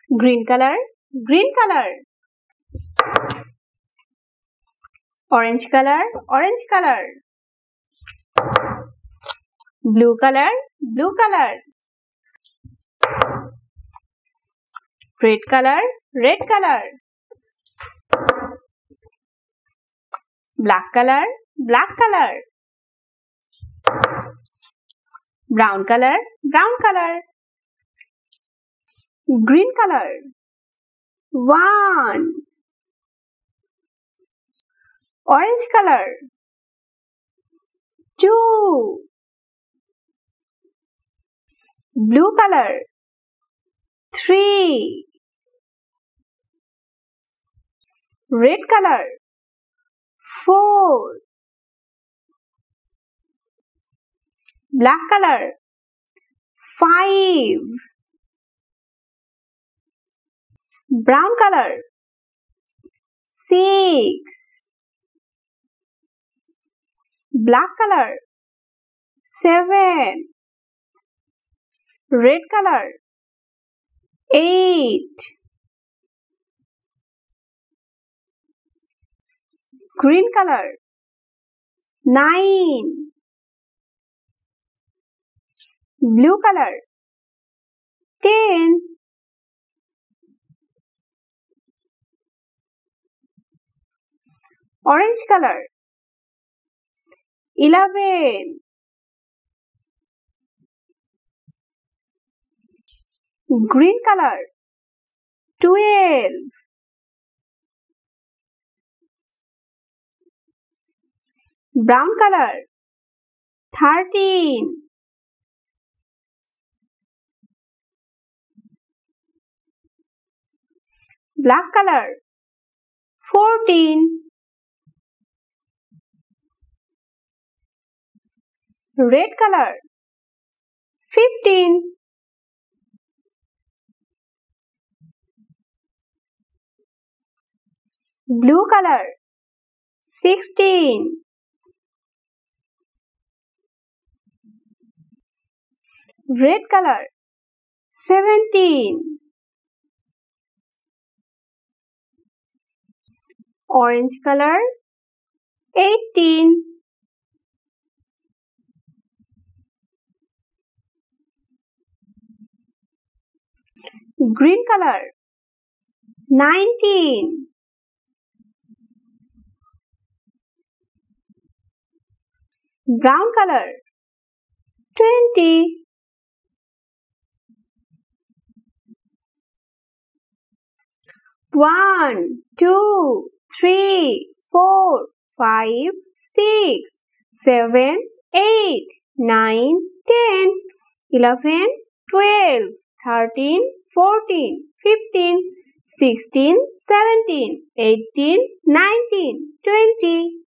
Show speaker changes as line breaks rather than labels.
Green color, green color. Orange color, orange color. Blue color, blue color. Red color, red color. Black color, black color. Brown color, brown color. Green color. 1. Orange color. 2. Blue color. 3. Red color. 4. Black color. 5. Brown color. 6. Black color. 7. Red color. 8. Green color. 9. Blue color. 10. Orange color. 11. Green color. 12. Brown color. 13. Black color. 14. Red color. 15. Blue color. 16. Red color. 17. Orange color. 18. Green color. 19. Brown color. 20. One, two, three, 4, 5, 6, 7, 8, 9, 10, 11, 12, 13, 14, 15, 16, 17, 18, 19, 20.